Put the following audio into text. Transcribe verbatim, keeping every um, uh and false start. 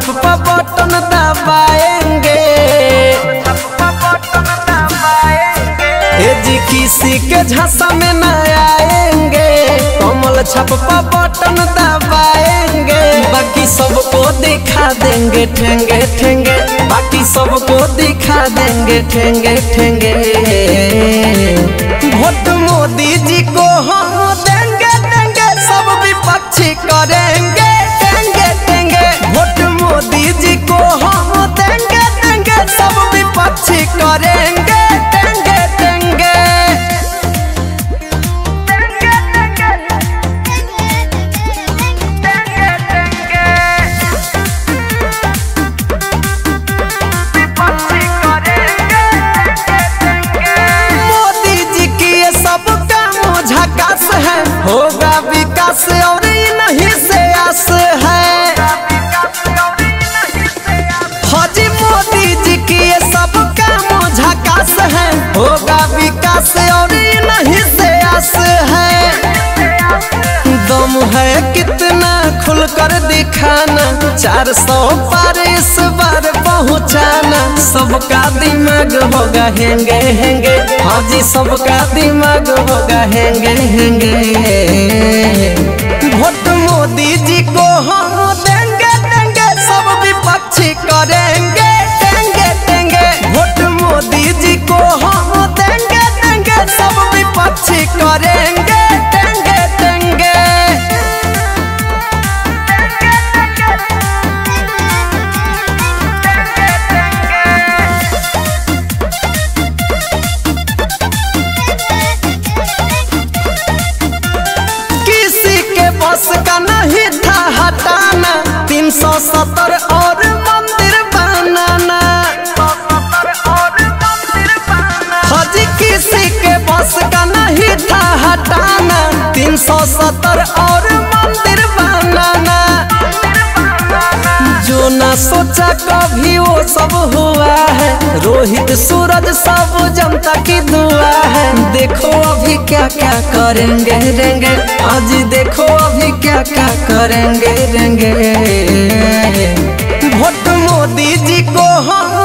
छप पर बटन दबाएंगे। ए जी किसी के झांसा में न आएंगे, कमल छप पर बटन दबाएंगे। बाकी सबको दिखा देंगे ठेंगे ठेंगे, बाकी सबको दिखा देंगे ठेंगे ठेंगे। वोट मोदी जी को हम देंगे देंगे, सब विपक्षी करेंगे देंगे देंगे। वोट मोदी जी को हम देंगे देंगे, सब विपक्षी करेंगे देंगे देंगे। मोदी जी की ये सब काम झकास है, होगा विकास और नहीं से आस है। हाजी मोदी जी की ये सब काम झकास है, होगा विकास और नहीं से आस है। दम है कितना खुलकर दिखाना, चार सौ पार इस बार पहुँचाना। सबका दिमाग होगा हेंगे हेंगे, हाजी सबका दिमाग होगा हेंगे हेंगे। वोट मोदी जी को हम देंगे देंगे, सब विपक्षी करेंगे देंगे देंगे। वोट मोदी जी को हम देंगे देंगे, सब विपक्षी करेंगे देंगे देंगे। किसी के बस का नहीं था हटाना, तीन सौ सत्तर और मंदिर बनाना। हाजी किसी के बस का नहीं था हटाना, तीन सौ सत्तर और मंदिर बनाना। जो ना सोचा कभी वो सब हुआ है, रोहित सूरज सब जनता की दुआ है। देखो अभी क्या क्या करेंगे रेंगे, आज देखो अभी क्या क्या करेंगे रेंगे। वोट मोदी जी को हम